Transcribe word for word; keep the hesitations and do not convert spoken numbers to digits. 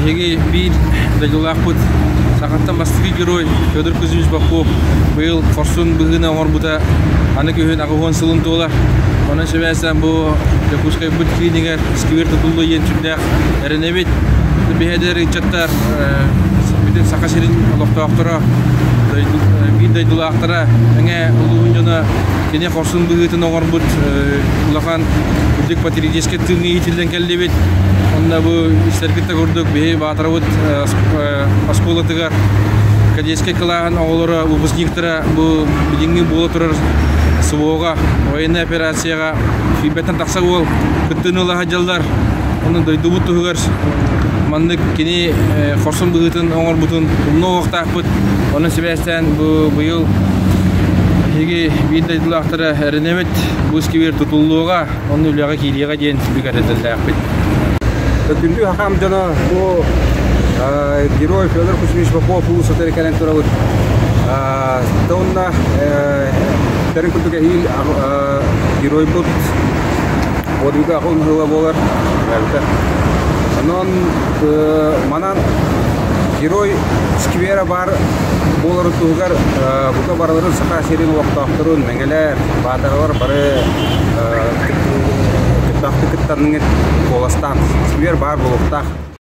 Еге бир дайдулақпыт сақаттан бастығы герой Федор Кузьмич Попов бұл Форсун бұғына орбута аны көхін ағуған сылын тола. Оның себәсен бұл Якушкай бұт кейінігер сквер тұтылды ен түндәқ әрінебет. Бейдер итчаттар бүтін сақа серін лоқтауақтыра бир дайдулақтыра әңе ұлығын жона кене Форсун бұғытын оңар бұт ұлақан үрдік патридеске тыңы етілден кәлді бет. Онда бұл істеркетті көрдік бей батыры бұт асколатығар кәдеске қылаған оғылары выпускниктара бұл біліңгі болы тұрар сывоға, военный операцияға фибеттен тақса ол күттін ұлаға жалдар. Оны дойды бұт тұғығар манны кені Форсун бұғытын оңар бұтын ұлны оқтақ бұт. Оның себестен бұл еге бейін дайдылақтары әрінемет бұл скивер тұтылуға, оның үліға кейліға дейін бүкәт әтілді әқпет. Түнді хақам жана бұл герой Федор Кузьмич Попов бұл сатары кәлен тұрауыд. Тауынна тәрін күлтіге хил герой бұд одвига ақылын ғыла болар. Анон манан герой сквера бар болары туғар бұқа бараларын сақа серін уақтақтырын мәңгелер бадарлар бары кіттақты кіттарының боластан сквер бар болықтақ.